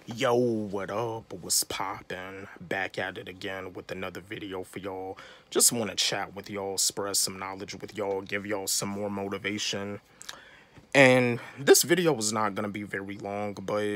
Yo, what up? What's poppin'? Back at it again with another video for y'all. Just want to chat with y'all, spread some knowledge with y'all, give y'all some more motivation. And this video is not going to be very long, but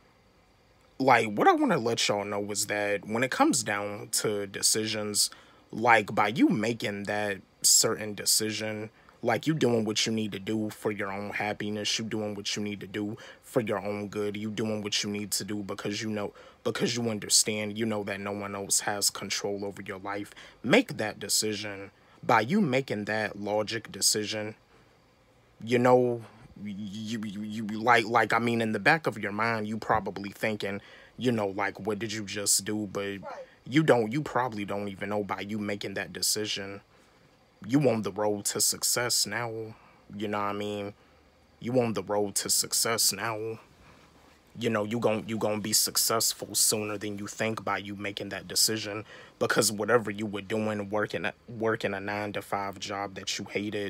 like what I want to let y'all know is that when it comes down to decisions, like by you making that certain decision, like you doing what you need to do for your own happiness, you doing what you need to do for your own good, you doing what you need to do because you know, because you understand, you know that no one else has control over your life. Make that decision. By you making that logic decision, you know, you like I mean, in the back of your mind you probably thinking, you know, like, what did you just do? But you probably don't even know. By you making that decision, you on the road to success now. You know what I mean? You on the road to success now. You know, you gonna be successful sooner than you think by you making that decision, because whatever you were doing, working a 9 to 5 job that you hated,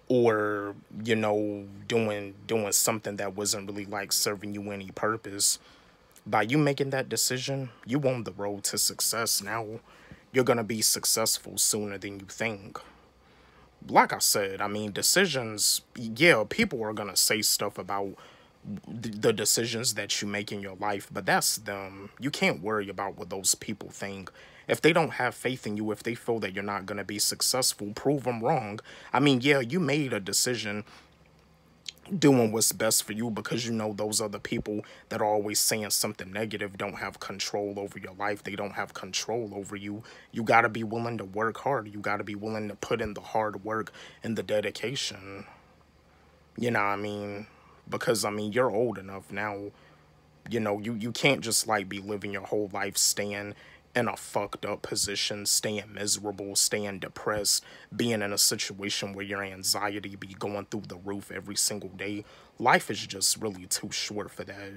or you know, doing something that wasn't really like serving you any purpose, by you making that decision, you on the road to success now. You're gonna be successful sooner than you think. Like I said, I mean, decisions, yeah, people are gonna say stuff about the decisions that you make in your life, but that's them. You can't worry about what those people think. If they don't have faith in you, if they feel that you're not going to be successful, prove them wrong. I mean, yeah, you made a decision doing what's best for you, because you know those other people that are always saying something negative don't have control over your life. They don't have control over you. You got to be willing to work hard. You got to be willing to put in the hard work and the dedication. You know what I mean? Because, I mean, you're old enough now. You know, you can't just, like, be living your whole life staying in a fucked up position, staying miserable, staying depressed, being in a situation where your anxiety be going through the roof every single day. Life is just really too short for that.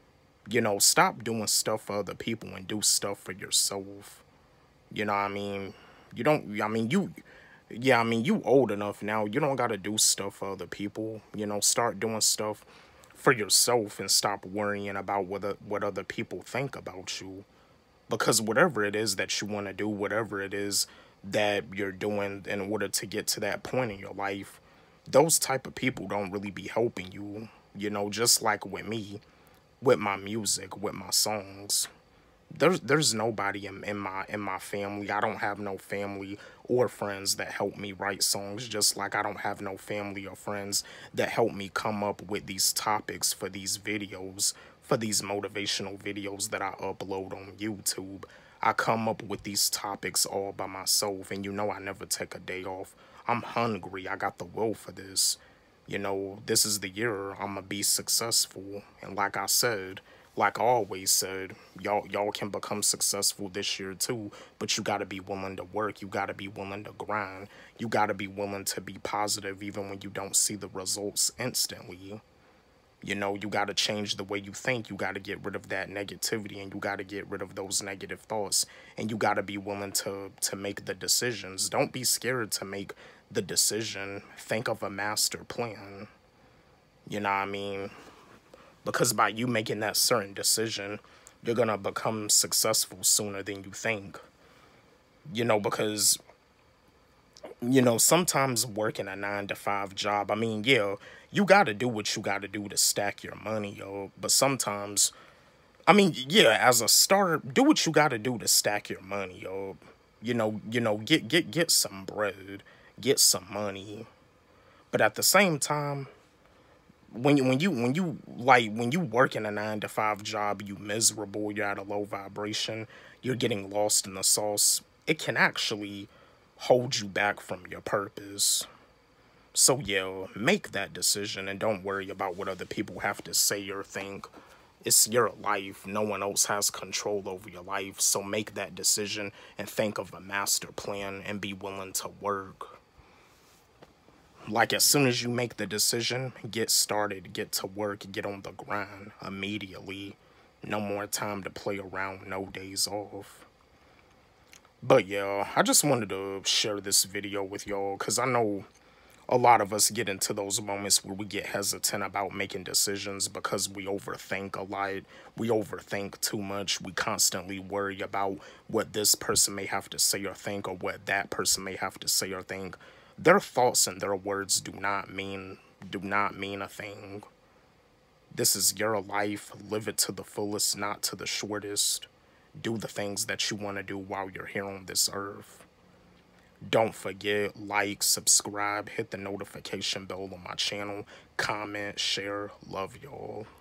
You know, stop doing stuff for other people and do stuff for yourself. You know what I mean? You don't, I mean, yeah, I mean, you old enough now. You don't got to do stuff for other people. You know, start doing stuff for yourself and stop worrying about what other people think about you. Because whatever it is that you want to do, whatever it is that you're doing in order to get to that point in your life, those type of people don't really be helping you. You know, just like with me, with my music, with my songs. There's nobody in my family. I don't have no family or friends that help me write songs, just like I don't have no family or friends that help me come up with these topics for these videos, for these motivational videos that I upload on YouTube. I come up with these topics all by myself, and you know I never take a day off. I'm hungry. I got the will for this. You know, this is the year I'm gonna be successful. And like I said, like I always said, y'all can become successful this year too, but you gotta be willing to work. You gotta be willing to grind. You gotta be willing to be positive even when you don't see the results instantly. You know, you gotta change the way you think. You gotta get rid of that negativity, and you gotta get rid of those negative thoughts. And you gotta be willing to make the decisions. Don't be scared to make the decision. Think of a master plan. You know what I mean? Because by you making that certain decision, you're gonna become successful sooner than you think. You know, because, you know, sometimes working a 9 to 5 job, I mean, yeah, you gotta do what you gotta do to stack your money, yo. But sometimes, I mean, yeah, as a starter, do what you gotta do to stack your money, yo. Get some bread, get some money. But at the same time, when you work in a 9 to 5 job, you miserable, you're at a low vibration, you're getting lost in the sauce, it can actually hold you back from your purpose. So yeah, make that decision and don't worry about what other people have to say or think. It's your life. No one else has control over your life. So make that decision and think of a master plan and be willing to work. Like, as soon as you make the decision, get started, get to work, get on the grind immediately. No more time to play around, no days off. But yeah, I just wanted to share this video with y'all because I know A lot of us get into those moments where we get hesitant about making decisions because we overthink a lot. We overthink too much. We constantly worry about what this person may have to say or think, or what that person may have to say or think. Their thoughts and their words do not mean a thing. This is your life. Live it to the fullest, not to the shortest. Do the things that you want to do while you're here on this earth. Don't forget, like, subscribe, hit the notification bell on my channel, comment, share. Love y'all.